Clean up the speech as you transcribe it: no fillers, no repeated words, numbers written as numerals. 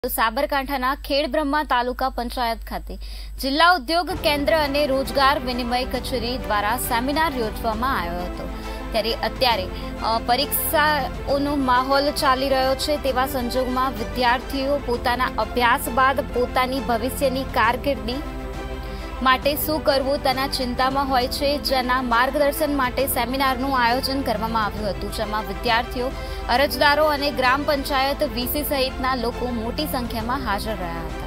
સાબરકાંઠાના ખેડબ્રહ્મા તાલુકા પંચાયત ખાતે જિલ્લા ઉદ્યોગ કેન્દ્ર અને રોજગાર વિનિમય કચેરી દ્વારા સેમિનાર યોજવામાં આવ્યો હતો। ત્યારે અત્યારે પરીક્ષાઓનો માહોલ ચાલી રહ્યો છે, તેવા સંજોગોમાં વિદ્યાર્થીઓ પોતાના અભ્યાસ બાદ પોતાની ભવિષ્યની કારકિર્દી માટે શું કરવું તેના ચિંતામાં હોય છે, જેના માર્ગદર્શન માટે સેમિનારનું આયોજન કરવામાં આવ્યું હતું, જેમાં વિદ્યાર્થીઓ, અરજદારો અને ગ્રામ પંચાયત વીસી સહિતના લોકો મોટી સંખ્યામાં હાજર રહ્યા હતા।